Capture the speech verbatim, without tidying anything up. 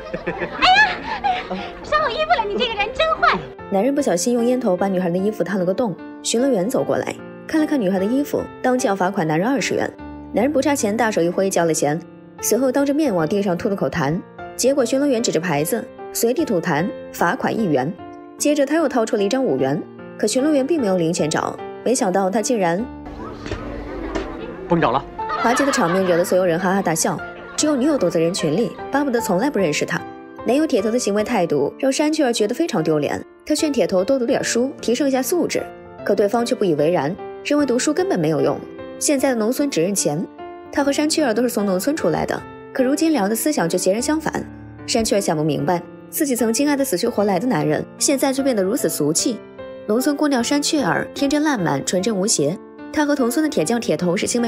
伤我衣服了，你这个人真坏！ 男人不小心用烟头把女孩的衣服烫了个洞，巡逻员走过来看了看女孩的衣服，当即要罚款男人二十元。男人不差钱，大手一挥交了钱，随后当着面往地上吐了口痰，结果巡逻员指着牌子随地吐痰，罚款一元。接着他又掏出了一张五元，可巡逻员并没有零钱找，没想到他竟然崩着了。 滑稽的场面惹得所有人哈哈大笑，只有女友躲在人群里，巴不得从来不认识他。男友铁头的行为态度让山雀儿觉得非常丢脸，他劝铁头多读点书，提升一下素质，可对方却不以为然，认为读书根本没有用。现在的农村只认钱，他和山雀儿都是从农村出来的，可如今两人的思想却截然相反。山雀儿想不明白，自己曾经爱的死去活来的男人，现在却变得如此俗气。农村姑娘山雀儿天真烂漫，纯真无邪，她和同村的铁匠铁头是青梅